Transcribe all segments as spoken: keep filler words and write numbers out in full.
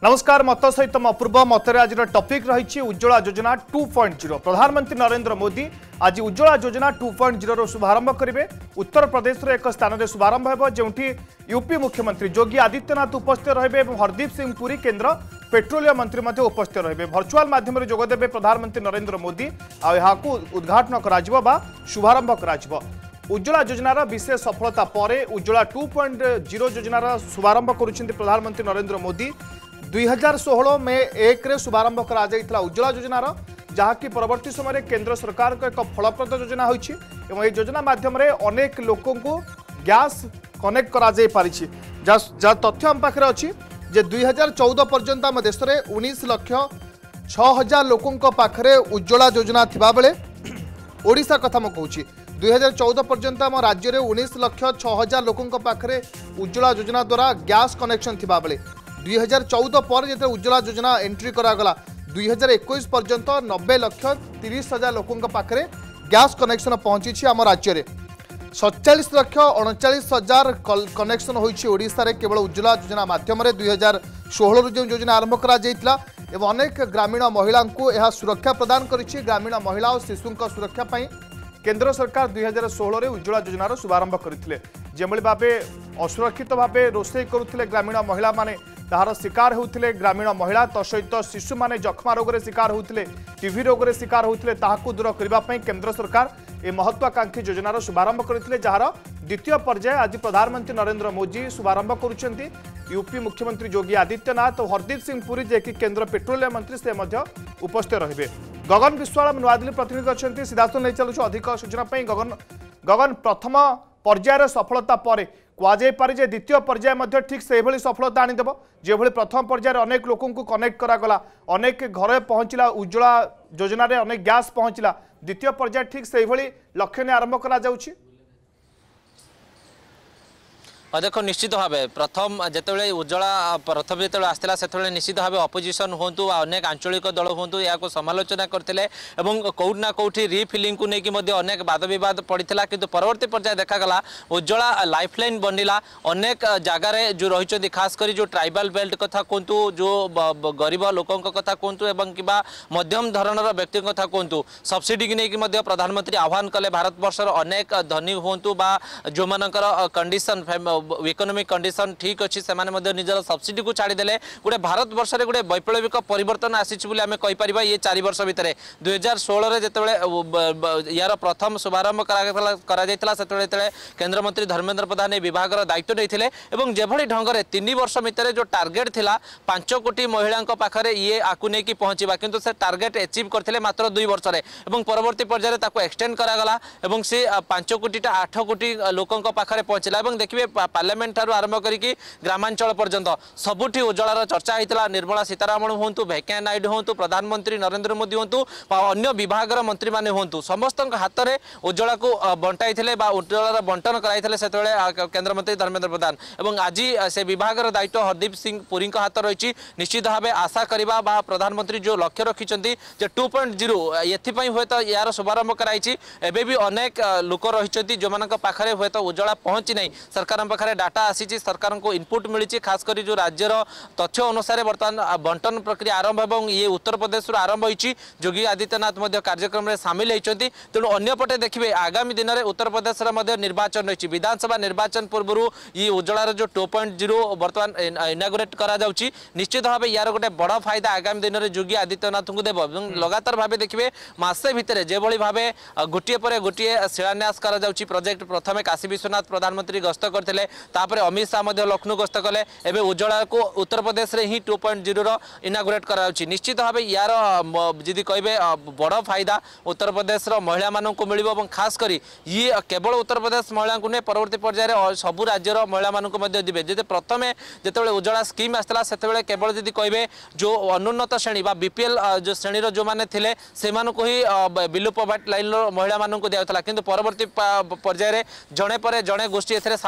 नमस्कार मत सहित अपूर्व मतरे आज टॉपिक रही उज्ज्वला योजना टू पॉइंट जीरो। प्रधानमंत्री नरेंद्र मोदी आज उज्ज्वला योजना टू पॉइंट जीरो शुभारंभ करेंगे। उत्तर प्रदेश एक स्थान में शुभारंभ हो जो यूपी मुख्यमंत्री योगी आदित्यनाथ उपस्थित रहे। हरदीप सिंह पुरी केन्द्र पेट्रोलियम मंत्री उपस्थित रहे। भर्चुआल माध्यम जोगदेवे प्रधानमंत्री नरेंद्र मोदी आउ उद्घाटन कर शुभारंभ कर उज्ज्वला योजनार विशेष सफलता पर उज्ज्वला टू पॉइंट जीरो योजनार शुभारंभ करुछन्ति प्रधानमंत्री नरेंद्र मोदी। दुई हजार षोह में एक रे शुभारंभ करा जायतिला उज्ज्वला योजनार जहाँकि परवर्ती समय केंद्र सरकार को एक फलप्रद योजना होइछि एवं ए योजना माध्यम अनेक लोकों को गैस कनेक्ट करा जाय पारिछि। जा तथ्य हम पाखरे अछि जे दुई हजार चौदह पर्यंत आम देश में उन्नीस लक्ष छह हजार लोकों पाखरे उज्ज्वला योजना थिबा बेले ओडिशा कथा म कहूछि दुई हजार चौदह पर्यंत आम राज्य में उन्नीस लक्ष छह हजार लोकों पाखरे उज्ज्वला योजना द्वारा गैस कनेक्शन थिबा बेले दुई हजार चौदह पर जो उज्ज्वला योजना एंट्री करागला दुई हजार इक्कीस पर्यंत नब्बे लक्ष तीस हजार लोकों पाखरे गैस कनेक्शन पहुंची आम राज्य में सतचाश लक्ष अड़चाश हजार कनेक्शन होइछि ओडिशा रे केवल उज्ज्वला योजना माध्यम दुई हजार षोह जो योजना आरंभ करा जायतिला एवं अनेक ग्रामीण महिला को यह सुरक्षा प्रदान करिछि। ग्रामीण महिला और शिशु सुरक्षा पाई केंद्र सरकार दुई हजार षोह उज्ज्वला योजनार शुभारंभ करथिले। जेमळी भाबे असुरक्षित भाबे रोषेई करुथिले ग्रामीण महिला माने ताहार शिकार होउथिले ग्रामीण महिला तसहित शिशु माने जखमा रोग रे शिकार होउथिले टीबी रोग रे शिकार होउथिले ताहाकु दूर करबा पई केंद्र सरकार ए महत्वाकांक्षी योजनार शुभारंभ करथिले जार द्वितीय पर्याय आज प्रधानमंत्री नरेंद्र मोदी शुभारंभ करुछन्ति। यूपी मुख्यमंत्री योगी आदित्यनाथ और हरदीप सिंह पुरी जे कि केंद्र पेट्रोलियम मंत्री से मध्य उपस्थित रहिबे। गगन विश्वाल नुआदिल्ली प्रतिनिधि अच्छी सीधासख नहीं चलुछु अधिक सूचना गगन गगन प्रथम पर्यायर सफलता पर कहुपर जे द्वितीय पर्याय ठीक से भली सफलता आनीदेव जो भली प्रथम पर्यायर अनेक लोकों को कनेक्ट करागला अनेक घर पहुँचला उज्ज्वला योजना रे अनेक गैस पहुँचला द्वितीय पर्याय ठीक से भली लक्ष्य ने आरंभ करा जाउछि। देखो निश्चित भाव प्रथम जिते उज्ज्वला प्रथम जो आसला से निश्चित भाव अपोजिशन हूँ अनेक आंचलिक दल हूँ या समालोचना करते कौटना कौटी रिफिलिंग को लेकिन अनेक वाद बद पड़ता किंतु परवर्ती पर्याय देखागला उज्ज्वला लाइफलाइन बनिला अनेक जगार जो रही खासकर जो ट्राइबल बेल्ट कथा कहतु जो गरीब लोकों कथा कहतु कि मध्यम धरणर व्यक्ति कथा कहतु सब्सिडी की लेकिन प्रधानमंत्री आह्वान कले भारत वर्षर अनेक धनी हूँ जो मानकर कंडीशन इकोनॉमिक कंडीशन ठीक अच्छी से निजर सब्सिडी को छाड़ीदे गोटे भारत वर्ष में गोटे वैप्लविक परिवर्तन आसीमें कहीपर ये चार वर्ष भितर दुई हजार षोह जो यार प्रथम शुभारंभ कर केंद्र मंत्री धर्मेंद्र प्रधान विभाग दायित्व नहीं जेभली ढंग से तीन वर्ष भितर जो टार्गेट थिला पांच कोटी महिला पाखरे ये आकु नहीं पहुँचा किंतु से टार्गेट एचिव करते मात्र दुई वर्ष में परवर्ती पर्यायर एक्सटेंड करागला से पांच कोटी आठ कोटी लोकों पाखरे पहुँचला देखिए पार्लियामेंट ठारू आरंभ करके ग्रामांचल पर्यंत सबुठी उज्ज्वलार चर्चा होता निर्मला सीतारमण हूँ वेंकैया नायडू हूँ प्रधानमंत्री नरेंद्र मोदी हूँ अन्य विभाग मंत्री मैंने हूँ समस्त हाथ में उज्ज्वला को बंटाई उज्ज्वलार बंटन कराई से केंद्र मंत्री धर्मेंद्र प्रधान और आज से विभाग दायित्व हरदीप सिंह पुरी हाथ रही निश्चित भाव आशा करवा प्रधानमंत्री जो लक्ष्य रखिंट टू पॉइंट जीरो ये हे तो यार शुभारंभ कराई एवं भी अनेक लोक रही जो पाखे हे तो उज्ज्वला पहुँची नहीं सरकार पाखे डाटा आसी सरकार को इनपुट मिली खासकर जो राज्यर तथ्य अनुसार बर्तमान बंटन प्रक्रिया आरंभ और ये उत्तर प्रदेश आरंभ होती योगी आदित्यनाथ कार्यक्रम में सामिल होती तेणु अंपटे देखिए आगामी दिन में उत्तर प्रदेश निर्वाचन रही विधानसभा निर्वाचन पूर्व ये उज्ज्वलार जो टू पॉइंट जीरो बर्तमान इनागुरेट करा निश्चित भाव यार गोटे बड़ फायदा आगामी दिन में योगी आदित्यनाथ को देव लगातार भाव देखिए मसे भितर जो भाव गोटे पर गोटे शिलान्यास करा प्रोजेक्ट प्रथम काशी विश्वनाथ प्रधानमंत्री गस्त करते तापर अमित शाह लखनऊ गस्त कले एवं उज्ज्वला को उत्तर प्रदेश में ही टू पॉइंट जीरो इनागुरेट करा निश्चित भाव यार जी कहे बड़ फायदा उत्तर प्रदेश महिला मानक मिल खासकर ये केवल उत्तर प्रदेश महिला को नहीं परवर्ती पर्यायर सबू राज्यर महिला मानक देवे जब प्रथम जो उज्ज्वला स्कीम आसला से केवल जी कहे जो अनुन्नत श्रेणी बीपीएल जो श्रेणी जो मैंने थे से ही बिलो पॉवर्टी लाइन महिला मानक दिया कि परवर्ती पर्यायर जड़े पर जड़े गोष्ठी सामिल होते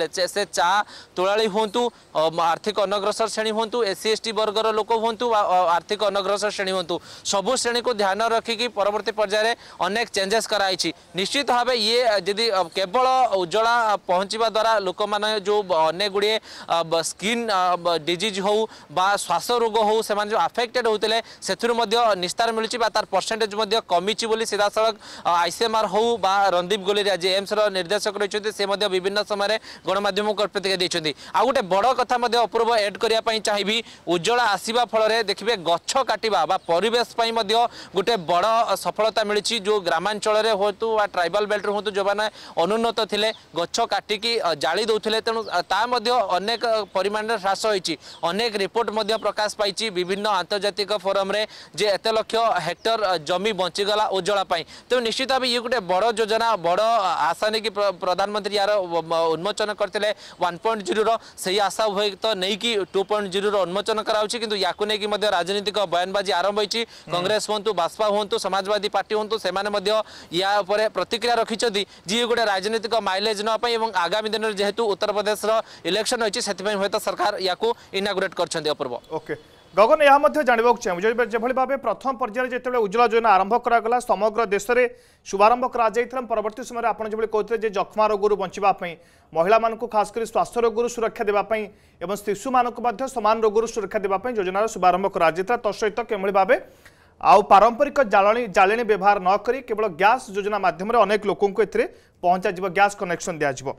होते से चा तोलाड़ी हूँ आर्थिक अनग्रसर श्रेणी हूँ एससी एसटी वर्गर लोक हूँ आर्थिक अनग्रसर श्रेणी हूँ सबू श्रेणी को ध्यान रखिकी परवर्ती पर्यायर अनेक चेंजेस कराई निश्चित भाव ये जदि केवल उज्ज्वला पहुँचवा द्वारा लोक मैंने जो अनेक गुड़े स्किन डिजीज हो बा श्वास रोग हो से जो अफेक्टेड होते से निस्तार मिलूँ तार परसेंटेज कमी सीधा सड़क आईसीएमआर हो बा रणदीप गुलेरिया जे एम्स निर्देशक रही से विभिन्न समय गणमाध्यम को प्रतिक्रिया देते आ गोटे बड़ कथा अपूर्व एड करने चाहिए उज्ज्वला आसवा फल देखिए गछ काटिबा बा परिवेश गोटे बड़ सफलता मिली जो ग्रामांचल हो ट्राइबल बेल्ट हूँ जो मैंने अनुन्नत थे गछ काटिकी जाली दौले तेणु ता अनेक परिमाण ह्रास होती अनेक रिपोर्ट प्रकाश पाई विभिन्न आंतर्जातिक फोरम रे जे एत लक्ष हेक्टर जमी बंचीगला उज्ज्वला तेणु निश्चित भाव ये गोटे बड़ योजना बड़ आशा नहीं कि प्रधानमंत्री यार उन्मोचन करते वन पॉइंट जीरो से आशा उभय तो नहीं कि टू पॉइंट जीरो उन्मोचन कराऊँच कि नहीं राजनीतिक बयानबाजी आरंभ होती कांग्रेस हूँ बासपा हूँ समाजवादी पार्टी हूँ से या प्रतिक्रिया रखिंट जी गोटे राजनीतिक माइलेज नापी आगामी दिन में जेहेतु उत्तर प्रदेश इलेक्शन होती हूँ सरकार या इनागुरेट कर अपूर्व ओके गगन यह जानवा चाहिए जो भाव प्रथम पर्यायर जो उज्ज्वला योजना आरंभ करागला समग्र देश में शुभारंभ कर परवर्ती समय आप जो कहते जख्मा रोगरू बचापी महिला मानक खासकर स्वास्थ्य रोगरू सुरक्षा देवाई और शिशु मानक समान रोगरू सुरक्षा देवाई योजनार शुभारंभ कर तसहित किभली भाव आउ पारंपरिक जालनी जाले व्यवहार न करी केवल गैस योजना माध्यम अनेक लोक पहुंचा गैस कनेक्शन दिज्व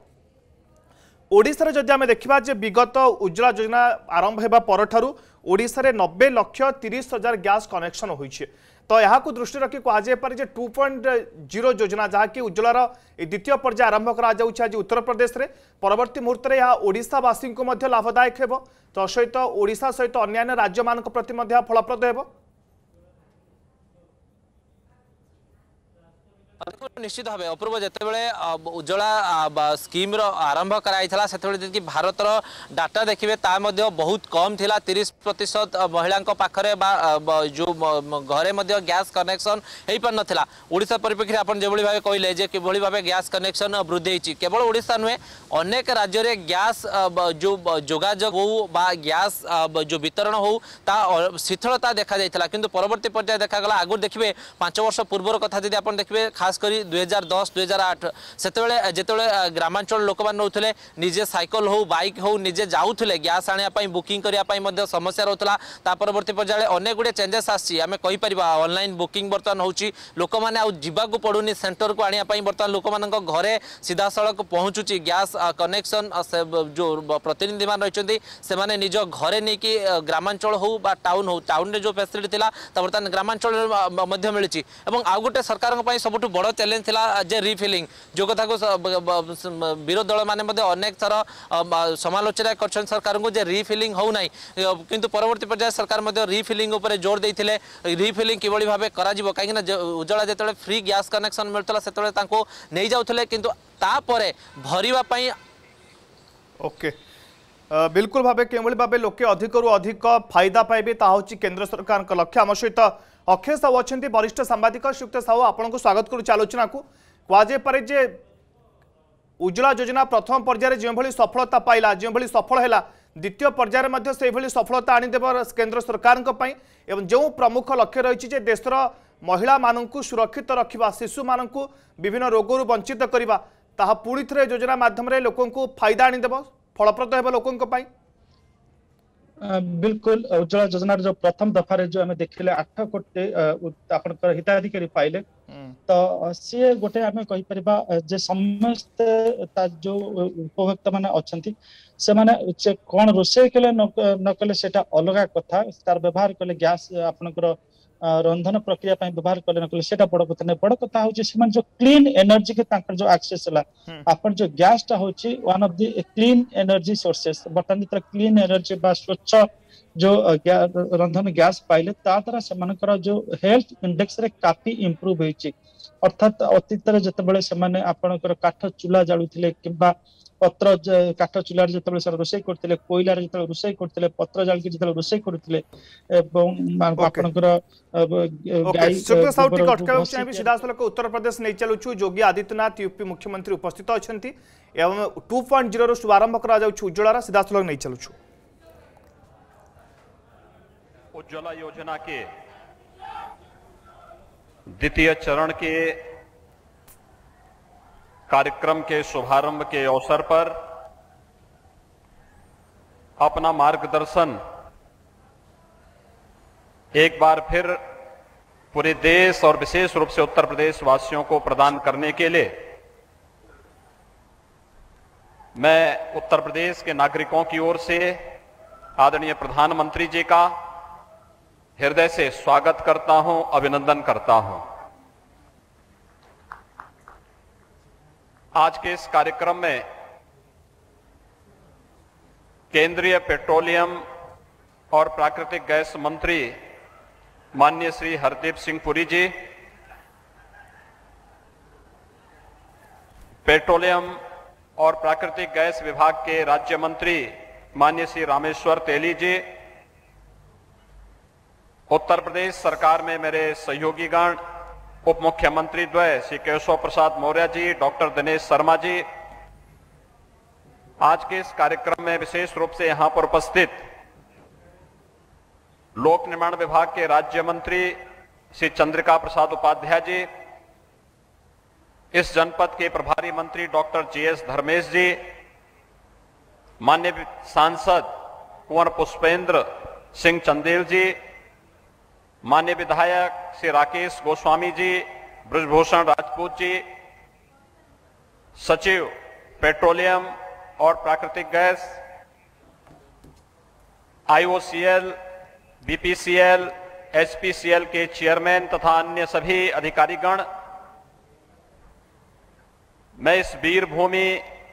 ओडिशा जदि आम देखा विगत उज्ज्वला योजना आरंभ होगा पर ओडिशा रे नब्बे लक्ष तीस हजार गैस कनेक्शन होइछे तो यहाँ को दृष्टि रखी कहुए टू पॉइंट जीरो योजना जहाँकि उज्ज्वलार द्वितीय पर्याय आरंभ कर उत्तर प्रदेश में परवर्ती मुहूर्त में यह ओडिशावासी को लाभदायक हो तो सहित ओडिशा सहित अन्य राज्य मान प्रति फलप्रद हो निश्चित भाव अपूर्व जिते उज्ज्वला स्कीम आरंभ कराई से भारत डाटा देखिए बहुत कम थिला तीस प्रतिशत महिला पाखरे जो घरे गैस कनेक्शन हो पार नाला ओडिशा परिप्रेक्षी आप जो भाव कहले कि भाव गैस कनेक्शन वृद्धि केवल ओडिशा नुहे अनेक राज्य में गैस जो जोगाजोग हो बा गैस जो वितरण हो ता शिथिलता देखा जाइथिला किंतु परवर्ती पर्याय देखागला आगुर देखिए पांच वर्ष पूर्वर कथा जदि आप देखिए खास करी दुई हजार दस दुई हजार आठ से जिते ग्रामांचल लोक मैंने रोते निजे साइकल हो बाइक हो निजे जाऊे गैस आने बुकिंग करने समस्या रोला परवर्ती पर्याय अनेक गुड़े चेंजेस आम कहीपर ऑनलाइन बुकिंग बर्तमान होची लोक मैंने आवाक पड़ूनी सेंटर को आने बर्तमान लोक मान घरे सीधा सड़क पहुँचुची गैस कनेक्शन जो प्रतिनिधि मान रही से निज घरे नहीं कि ग्रामांचल हो बा टाउन हो टाउन रे जो फैसिलिटी था बर्तमान ग्रामांचल मिली आउ गोटे सरकार सबुठ बड़ चैलेंज थिला जे रिफिलिंग जो कथा को विरोध दल माने अनेक थर समालोचना कर सरकार को जे रिफिलिंग हो ना किंतु परवर्ती पर्याय सरकार रिफिलिंग उपर जोर देते रिफिलिंग किभली भाव करा कहीं उज्ज्वला जो फ्री गैस कनेक्शन मिलता से नहीं जाऊे किंतु तापरे भरिबा पई ओके बिल्कुल भाव किभली भाव लोके अधिक रु अधिक फायदा पाइबे ता होची केंद्र सरकार का लक्ष्य आम सहित अक्षय साहू अच्छा वरिष्ठ सांबादिक श्रीयुक्त साहू आपको स्वागत करुच्च आलोचना को कहुए जे उज्ज्वला योजना प्रथम पर्यायर जो भाई सफलता पाइला जो भाई सफल है द्वितीय पर्यायर से भाई सफलता आनीदेव केंद्र सरकार एवं जो प्रमुख लक्ष्य रही देशर महिला मानू सुरक्षित रखा शिशु मानू विभिन्न रोगरू वंचित करवा ताहा पुणी थे योजना माध्यम लोक फायदा आनीदेव फलप्रद हो लोकों बिल्कुल उज्ज्वला योजना जो प्रथम दफा जो आम देखिले आठ कोटी आपनकर हिताधिकारी पाइले तो सी गोटे आम कहीपर जे समस्त जो उपभोक्ता माने अच्छी से माने कौन रोषे कले न कले सेटा अलग कथा तार व्यवहार कले गैस आपनकर रंधन प्रक्रिया व्यवहार कले न कले सेटा बड़ कथा नहीं बड़ कथा होची से जो क्लीन एनर्जी के तांकर जो एक्सेस हला आपन जो गैस टा होची one of the clean energy sources बर्तमान जितना क्लीन एनर्जी बा स्वच्छ जो रंधन गैस पाइले ता द्वारा से जो हेल्थ इंडेक्स रे काफी इंप्रूव होईची अर्थात अतीत रे जते बेले से माने आपनकर काठ चूल्हा जाळुथिले किबा पत्र काठ चूल्हा जिते रोषे करते कोईलार जो रोषे करते पत्र जाल जो रोषे करते आपणकर गाई सीधा सलख उत्तर प्रदेश नहीं चलुछु योगी आदित्यनाथ यूपी मुख्यमंत्री उपस्थित अच्छा एवं टू पॉइंट जीरो शुभारंभ करा उज्ज्वला सीधा सलख नहीं चलुछु। उज्ज्वला योजना के द्वितीय चरण के कार्यक्रम के शुभारंभ के अवसर पर अपना मार्गदर्शन एक बार फिर पूरे देश और विशेष रूप से उत्तर प्रदेश वासियों को प्रदान करने के लिए मैं उत्तर प्रदेश के नागरिकों की ओर से आदरणीय प्रधानमंत्री जी का हृदय से स्वागत करता हूं, अभिनंदन करता हूं। आज के इस कार्यक्रम में केंद्रीय पेट्रोलियम और प्राकृतिक गैस मंत्री माननीय श्री हरदीप सिंह पुरी जी, पेट्रोलियम और प्राकृतिक गैस विभाग के राज्य मंत्री माननीय श्री रामेश्वर तेली जी, उत्तर प्रदेश सरकार में मेरे सहयोगीगण उप मुख्यमंत्री द्वय श्री केशव प्रसाद मौर्य जी, डॉक्टर दिनेश शर्मा जी, आज के इस कार्यक्रम में विशेष रूप से यहां पर उपस्थित लोक निर्माण विभाग के राज्य मंत्री श्री चंद्रिका प्रसाद उपाध्याय जी, इस जनपद के प्रभारी मंत्री doctor G S Dharmesh ji, माननीय सांसद कुंवर पुष्पेंद्र सिंह चंदेल जी, माननीय विधायक श्री राकेश गोस्वामी जी, ब्रजभूषण राजपूत जी, सचिव पेट्रोलियम और प्राकृतिक गैस, आईओसीएल, बीपीसीएल, एचपीसीएल के चेयरमैन तथा अन्य सभी अधिकारीगण, मैं इस वीर भूमि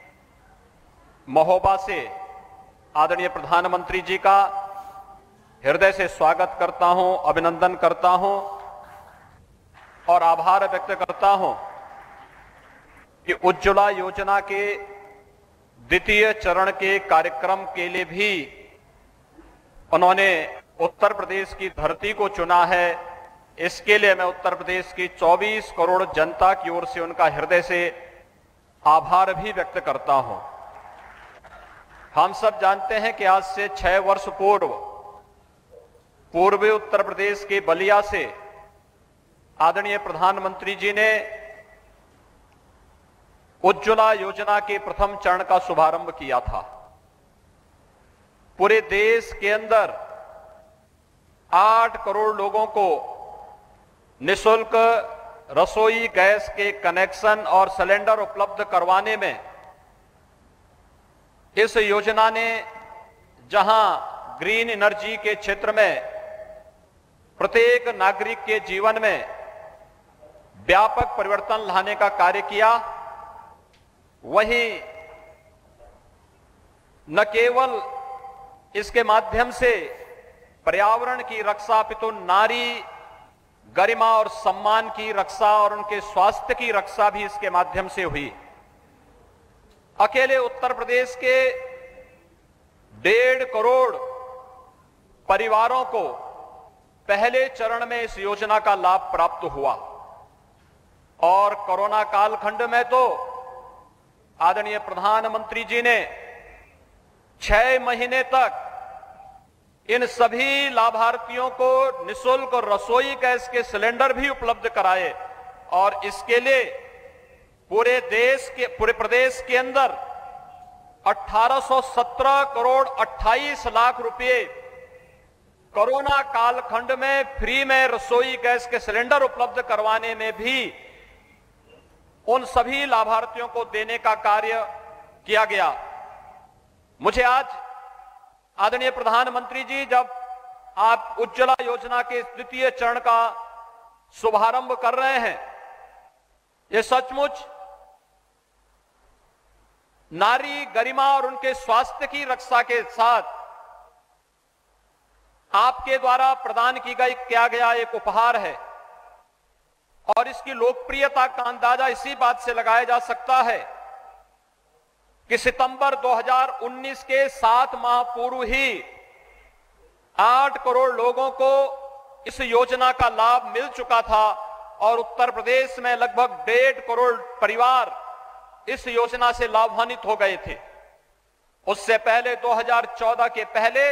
महोबा से आदरणीय प्रधानमंत्री जी का हृदय से स्वागत करता हूं, अभिनंदन करता हूं और आभार व्यक्त करता हूं कि उज्ज्वला योजना के द्वितीय चरण के कार्यक्रम के लिए भी उन्होंने उत्तर प्रदेश की धरती को चुना है। इसके लिए मैं उत्तर प्रदेश की चौबीस करोड़ जनता की ओर से उनका हृदय से आभार भी व्यक्त करता हूं। हम सब जानते हैं कि आज से छह वर्ष पूर्व पूर्वी उत्तर प्रदेश के बलिया से आदरणीय प्रधानमंत्री जी ने उज्ज्वला योजना के प्रथम चरण का शुभारंभ किया था। पूरे देश के अंदर आठ करोड़ लोगों को निःशुल्क रसोई गैस के कनेक्शन और सिलेंडर उपलब्ध करवाने में इस योजना ने जहां ग्रीन एनर्जी के क्षेत्र में प्रत्येक नागरिक के जीवन में व्यापक परिवर्तन लाने का कार्य किया, वहीं न केवल इसके माध्यम से पर्यावरण की रक्षा अपितु नारी गरिमा और सम्मान की रक्षा और उनके स्वास्थ्य की रक्षा भी इसके माध्यम से हुई। अकेले उत्तर प्रदेश के डेढ़ करोड़ परिवारों को पहले चरण में इस योजना का लाभ प्राप्त हुआ और कोरोना कालखंड में तो आदरणीय प्रधानमंत्री जी ने छह महीने तक इन सभी लाभार्थियों को निःशुल्क रसोई गैस के सिलेंडर भी उपलब्ध कराए और इसके लिए पूरे देश के पूरे प्रदेश के अंदर अठारह सौ सत्रह करोड़ अट्ठाईस लाख रुपए कोरोना कालखंड में फ्री में रसोई गैस के सिलेंडर उपलब्ध करवाने में भी उन सभी लाभार्थियों को देने का कार्य किया गया। मुझे आज आदरणीय प्रधानमंत्री जी, जब आप उज्ज्वला योजना के द्वितीय चरण का शुभारंभ कर रहे हैं, ये सचमुच नारी गरिमा और उनके स्वास्थ्य की रक्षा के साथ आपके द्वारा प्रदान की गई किया गया एक उपहार है और इसकी लोकप्रियता का अंदाजा इसी बात से लगाया जा सकता है कि सितंबर दो हज़ार उन्नीस के सात माह पूर्व ही आठ करोड़ लोगों को इस योजना का लाभ मिल चुका था और उत्तर प्रदेश में लगभग डेढ़ करोड़ परिवार इस योजना से लाभान्वित हो गए थे। उससे पहले दो हज़ार चौदह के पहले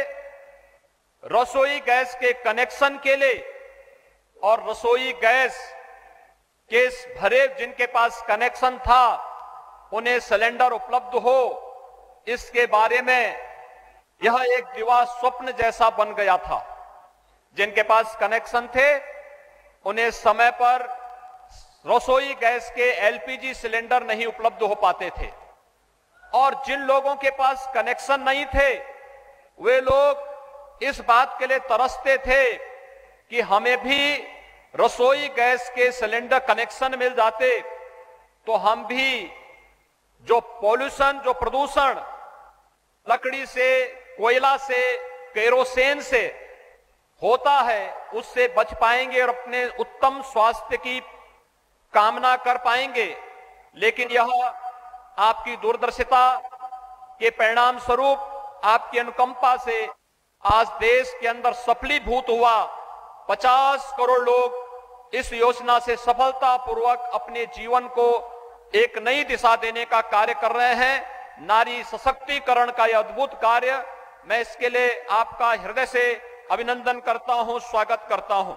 रसोई गैस के कनेक्शन के लिए और रसोई गैस के भरे जिनके पास कनेक्शन था उन्हें सिलेंडर उपलब्ध हो, इसके बारे में यह एक दिवा स्वप्न जैसा बन गया था। जिनके पास कनेक्शन थे उन्हें समय पर रसोई गैस के एलपीजी सिलेंडर नहीं उपलब्ध हो पाते थे और जिन लोगों के पास कनेक्शन नहीं थे वे लोग इस बात के लिए तरसते थे कि हमें भी रसोई गैस के सिलेंडर कनेक्शन मिल जाते तो हम भी जो पॉल्यूशन, जो प्रदूषण लकड़ी से, कोयला से, केरोसिन से होता है उससे बच पाएंगे और अपने उत्तम स्वास्थ्य की कामना कर पाएंगे। लेकिन यह आपकी दूरदर्शिता के परिणाम स्वरूप, आपकी अनुकंपा से आज देश के अंदर सफलीभूत हुआ। पचास करोड़ लोग इस योजना से सफलतापूर्वक अपने जीवन को एक नई दिशा देने का कार्य कर रहे हैं। नारी सशक्तिकरण का यह अद्भुत कार्य, मैं इसके लिए आपका हृदय से अभिनंदन करता हूं, स्वागत करता हूं।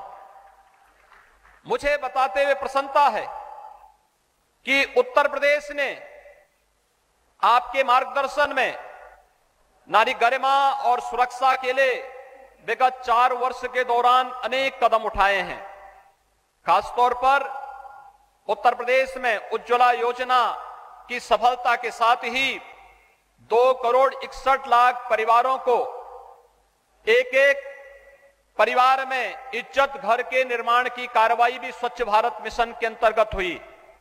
मुझे बताते हुए प्रसन्नता है कि उत्तर प्रदेश ने आपके मार्गदर्शन में नारी गरिमा और सुरक्षा के लिए विगत चार वर्ष के दौरान अनेक कदम उठाए हैं। खासतौर पर उत्तर प्रदेश में उज्ज्वला योजना की सफलता के साथ ही दो करोड़ इकसठ लाख परिवारों को एक एक परिवार में इज्जत घर के निर्माण की कार्रवाई भी स्वच्छ भारत मिशन के अंतर्गत हुई।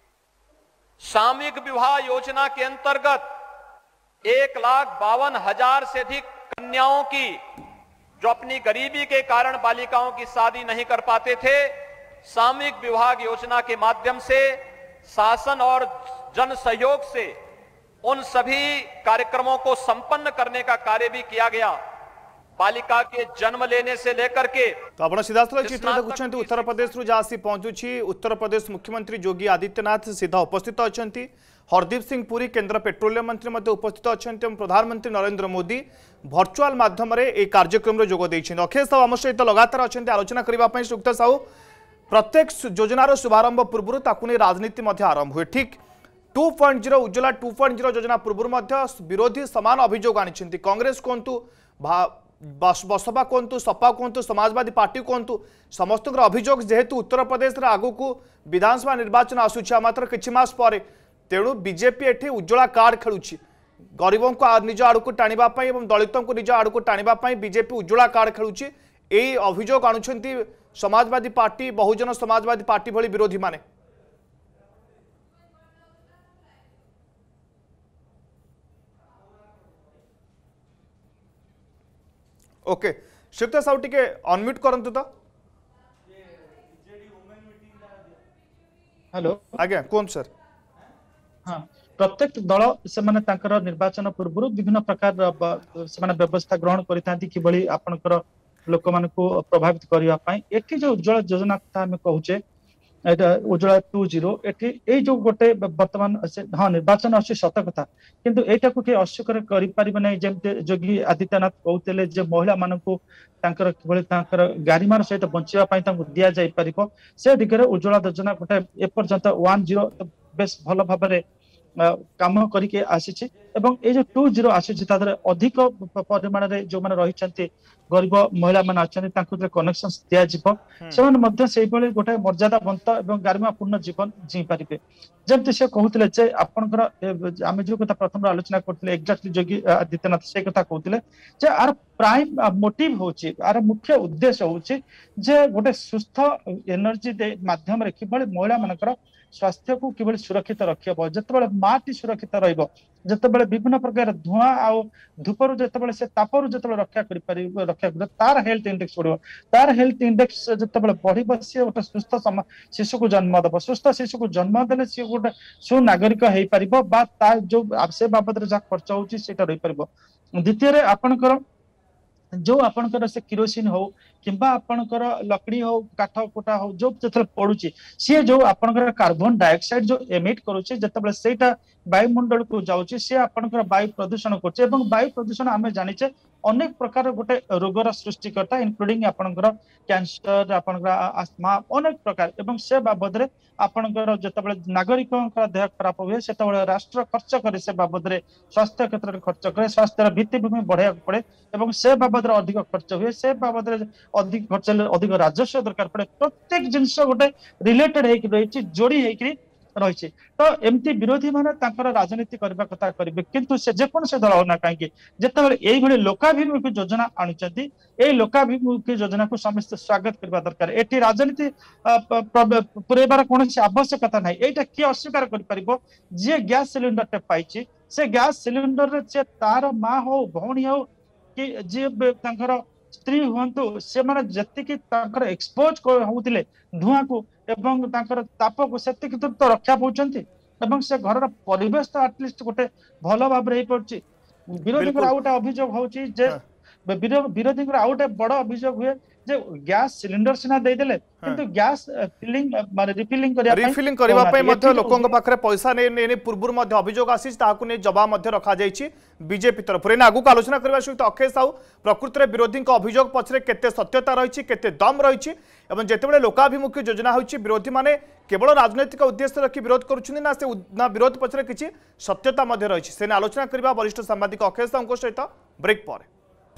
सामूहिक विवाह योजना के अंतर्गत एक लाख बावन हजार से अधिक कन्याओं की, जो अपनी गरीबी के कारण बालिकाओं की शादी नहीं कर पाते थे, सामूहिक विवाह योजना के माध्यम से शासन और जन सहयोग से उन सभी कार्यक्रमों को संपन्न करने का कार्य भी किया गया। बालिका के जन्म लेने से लेकर के तो आपण सीधास्थल चित्र देखुं उत्तर प्रदेश रु जहाँ पहुंचुची उत्तर प्रदेश मुख्यमंत्री योगी आदित्यनाथ सीधा उपस्थित अच्छा। हरदीप सिंह पुरी केंद्र पेट्रोलियम मंत्री उपस्थित अच्छा। प्रधानमंत्री नरेंद्र मोदी भर्चुआल माध्यम एक कार्यक्रम में जोग देइछिन। अखिलेश साहू आम सहित लगातार अच्छा आलोचना करने सुक्त साहू प्रत्येक योजनार शुभारंभ पूर्व ताकू नहीं राजनीति आरंभ हुए। ठीक two point zero Ujjwala two point zero योजना पूर्व विरोधी समान अभियोग आनी कांग्रेस कहतु, बसपा कहतु, सपा कहतु, समाजवादी पार्टी कहतु, समस्त अभियोग जेहेतु उत्तर प्रदेश आगु को विधानसभा निर्वाचन आसूचा मात्र किछि मास पर तेणु बीजेपी एठी उज्ज्वला कार्ड खेलुछि। गरीबों को निज आड़क टाणिबा पई एवं दलितों को निज आड़क टाणिबा पई बीजेपी उज्ज्वला कार्ड खेलुछि। एई अभियोग आनुछंती समाजवादी पार्टी, बहुजन समाजवादी पार्टी भली विरोधी माने। ओके श्रीयुक्त साहू टिके अनम्यूट करंतु तो। हेलो आज्ञा कौन सर। हाँ प्रत्येक दल से माने तांकर निर्वाचन पूर्व विभिन्न प्रकार से माने व्यवस्था ग्रहण करितांती कि बळी आपनकर लोक मान को प्रभावित करबा पई। एठी जो उज्ज्वला योजना कथा हम कहूचे एटा उज्ज्वला टू जीरो एठी ए जो गोटे वर्तमान हाँ निर्वाचन अछि सत कथा, किंतु एटा को के अस्वीकार करि परिबे नै। जेमते योगी आदित्यनाथ कहउतले जे महिला मान को तांकर किबळी तांकर गारिमार सहित बंचिबा पई तांको दिया जाय परिबो से दिगरे उज्ज्वला योजना गोटे ए पर्यंत वन जीरो बेस भल भाबरे काम करके आसी एवं ये जो टू जीरो आसी अधिक परिमाण रे जो माने रही गरीब महिला मान अच्छा कनेक्शन दिज्व से गोटे मर्यादावंत और गारिमापूर्ण जीवन जी पारे। जमती से कहते जे आपंकर आम जो कथा प्रथम आलोचना करते एक्जाक्टली योगी आदित्यनाथ से कथा कहते जे आर प्राइम मोटिव होची आर मुख्य उद्देश्य होची जे गोटे सुस्थ एनर्जी माध्यम रे किबळी महिला मानकर स्वास्थ्य को किबळी सुरक्षित रखिबो। जतबेले माटी सुरक्षित रहइबो ଯେତେବେଳେ ବିଭିନ୍ନ ପ୍ରକାର ଧୂଆଁ ଆଉ ଧୂପରୁ ଯେତେବେଳେ ସେ ତାପରୁ ଯେତେବେଳେ ରକ୍ଷା କରିପାରିବ ରକ୍ଷା କରିବ ତାର ହେଲ୍ଥ ଇଣ୍ଡେକ୍ସ ବଢିବ ତାର ହେଲ୍ଥ ଇଣ୍ଡେକ୍ସ ଯେତେବେଳେ ବଢିବ ସିଏ ଗୋଟେ ସୁସ୍ଥ ଶିଶୁକୁ ଜନ୍ମ ଦେବ ସୁସ୍ଥ ଶିଶୁକୁ ଜନ୍ମ ଦେଲେ ସିଏ ଗୋଟେ ସୁନାଗରିକ ହେଇପାରିବ ବା ତା ଯୋଉ ସେ ବାବଦରେ ଯାହା ଖର୍ଚ୍ଚ ହଉଛି ସେଇଟା ରହିପାରିବ। ଦ୍ୱିତୀୟରେ ଆପଣଙ୍କର जो आपनकर से किरोसिन हो किंबा आपनकर लकड़ी हो काठ कुटा हो जो जेतले पडुची सी जो आपनकर कार्बन डाइऑक्साइड जो एमिट करूची जेतबे सेटा वायुमंडल को जाउची से आपनकर वायु प्रदूषण करचे एवं वायु प्रदूषण आमे जानिचे अनेक प्रकार गोटे रोगर सृष्टि करता इंक्लूडिंग आपनकर कैंसर आपनकर आस्थमा अनेक प्रकार एवं से बाबद रे आपनकर जेतबे नागरिकंकर देह खराब हुए सेतबे राष्ट्र खर्च करे से बाबद रे स्वास्थ्य क्षेत्र रे खर्च करे स्वास्थ्य भित्तिभूमि बढ़ाया पड़े एवं से बाबद रे अधिक खर्च हुए से बाबद रे अधिक खर्च अधिक राजस्व दरकार पड़े प्रत्येक जिनस गोटे रिलेटेड हेकि रहिछि जोड़ी हेकि रही तो एमती विरोधी माने तांकर राजनीति करबा कथा करिवे किंतु से जे कोन से दल होना काहे जेतेबेले एई भली लोकाभिमुखी योजना आनिचंती एई लोकाभिमुखी योजना को समस्त स्वागत करबा दरकार एठी राजनीति पुरेबार कोनसी आवश्यकता नाही एटा कि अस्वीकार करि परिबो जे गैस सिलिंडर ते पाइछि से गैस सिलिंडर रे से तार मां हो भौणी हो कि जे तांकर स्त्री हुंतु से माने जतिकि तांकर एक्सपोज होउतिले धुआं को एवं तांकर ताप को सेतिकि तो रक्षा पाउचंती एवं से घर परिवेश तो एटलिस्ट गोटे भलो भाव रे पड़छि विरोधी आ गोटे अभियोग होउछि जे विरोधी आ गोटे बड़ अभियोग हुए जे गैस सिलिंडर सिना दे देले किंतु गैस फिलिंग माने रिफिलिंग करिया रिफिलिंग करिवा पय मध्ये लोकंग पाखरे पैसा ने ने पूर्व मध्ये अभियोग आसीछ ताकू ने जवाब मध्ये रखा जाईछि बीजेपी तरफ रे आगु आलोचना करबा सहित अक्षय साहू प्रकृति रे विरोधी को अभियोग पछरे केते सत्यता रहिछि केते दम रहिछि एवं जेतेबेले लोकाभिमुखी योजना होछि विरोधी माने केवल राजनैतिक उद्देश्य रखि विरोध करूछनि ना से ना विरोध पछरे किछि सत्यता मध्ये रहिछि से आलोचना करबा वरिष्ठ सांबादिक अक्षय साहू सहित ब्रेक पर।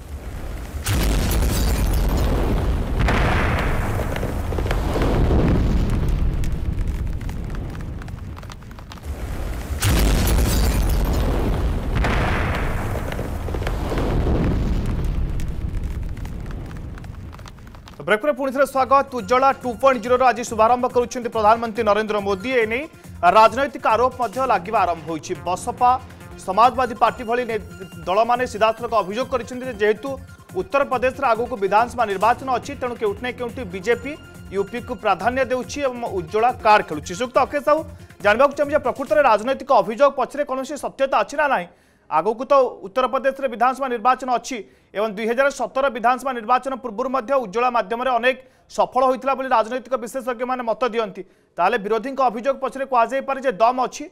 ब्रेक पर पुणी स्वागत उज्ज्वला टू पॉइंट जीरो आज शुभारंभ करुछंती प्रधानमंत्री नरेंद्र मोदी एने राजनैतिक आरोप लगे आरंभ होइछि बसपा समाजवादी पार्टी भली दल माने सीधासलख अभियोग करिसेंती जेहेतु उत्तर प्रदेश रे आगो को विधानसभा निर्वाचन अछि तेणु केउठने केउठी बीजेपी यूपी को प्राधान्य देउछि एवं उज्ज्वला कार्ड खेलुछि सुक्त अक्षय साहू जानबाक चाहिए प्रकृत में राजनैतिक अभियोग पछरे कोनोसी सत्यता अछि ना नाही आगो को तो उत्तर प्रदेश रे विधानसभा निर्वाचन अच्छी एवं दुई हजार सतर विधानसभा निर्वाचन पूर्व उज्ज्वला माध्यम अनेक सफल होता बोली राजनैतिक विशेषज्ञ माने मत दियंती ताले विरोधी अभियोग पछरे कहा जाय पारे जे दम अच्छी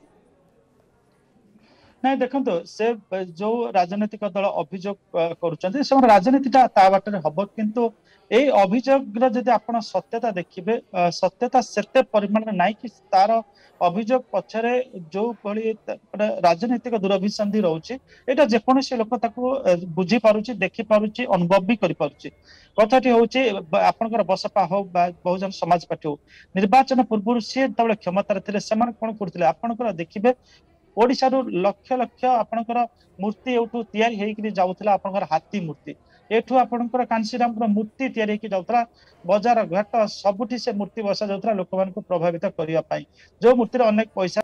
नहीं देखो से जो राजनीतिक दल अभियोग करुचंती से राजनीतिटा ता बाटरे हबो किंतु ए अभियोग जदि आपण सत्यता देखिबे सत्यता सेते परिमाण नाही कि तार अभियोग पछरे जो भली राजनीतिक दुरभिसंधि रहउची एटा जे कोनोसी लोक ताको बुझी पारुची देखि पारुची अनुभव भी करि पारुची कथाटी होउची आपनकर बसपा हो बहुजन समाज पार्टी हो निर्वाचन पूर्व से तबले क्षमता थिले समान कोन करथिले आपनकर देखिबे ओडिसा रु लक्ष लक्ष आपनकर मूर्ति एठू तयारी हेकि जाउथला आपनकर हाथी मूर्ति एठू आपनकर कांसीराम मूर्ति तयारी हेकि जाउथला बाजार घाट सबुठी से मूर्ति बसा जाउथला लोक मान को प्रभावित करिया पाई जो मूर्ति रे अनेक पैसा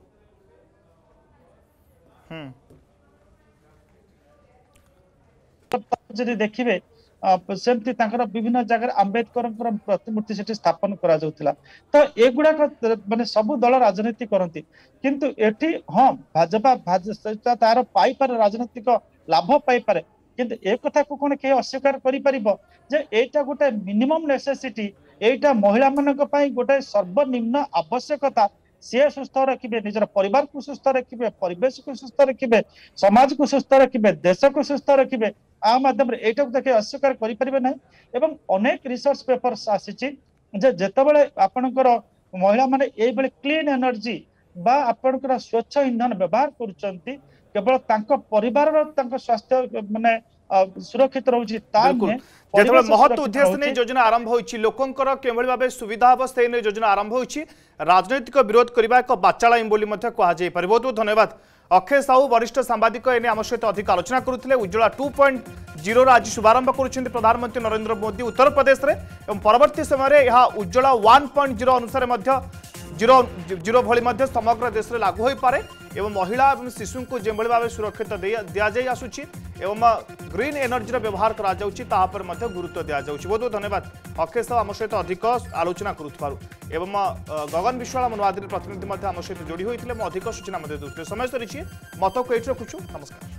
हम जदि देखिबे सेमती विभिन्न जगह आंबेडकर प्रतिमूर्ति से स्थापन करा जाउथला तो एगुडा माने सब दल राजनीति करती किंतु एठी हाँ भाजपा भाजपा तार पाई पारे राजनीतिक लाभ पाई पारे किंतु एक कथा को कोन के अस्वीकार करि परिबो जे एटा गोटे मिनिमम नेसेसिटी एटा महिला मानक पई गोटे सर्वनिम्न आवश्यकता से सुस्थ रखिबे निजर परिवार को सुस्थ रखिबे परिवेश को सुस्थ रखिबे समाज को सुस्थ रखिबे देश को सुस्थ रखिबे आ माध्यम रे एटा देखे अस्वीकार करि परिबे नै एवं अनेक रिसर्च पेपर्स आसीछि जे जेतबेले आपनकर महिला माने एई बेले क्लीन एनर्जी बा आपनकर स्वच्छ ईंधन व्यवहार करूचंती केवल तांको परिवार रो तांको स्वास्थ्य माने सुरक्षित रहउछि ता जेतबेले महत्व उद्देश्य ने योजना आरंभ होइछि लोकंकर केवल भाबे सुविधा अवस्था ने योजना आरंभ होइछि राजनैतिक विरोध करबा एक बाचाला बोली मध्य कहा जाय पारे बहुत बहुत धन्यवाद अक्षय साहू वरिष्ठ सांबादिक एने आम सहित अधिक आलोचना करुथिले उज्ज्वला टू पॉइंट जीरो आज शुभारंभ करुछन्ति प्रधानमंत्री नरेंद्र मोदी उत्तर प्रदेश रे एवं परवर्ती समय रे यहा उज्ज्वला वन पॉइंट जीरो अनुसार मध्य जीरो जीरो भली मध्य समग्र देश रे लागू होई पारे एवं महिला और शिशु को जो भाव सुरक्षित दि आसूची एवं ग्रीन एनर्जी व्यवहार कर गुरुत्व दि जाऊँगी। बहुत बहुत धन्यवाद अक्षय साहू आम सहित अधिक आलोचना करुथार एवं गगन विश्वाल आम नुआदिल्ली प्रतिनिधि आम सहित जोड़ी होते अधिक सूचना दूसरे समय सरी मत को ये रखुचु। नमस्कार।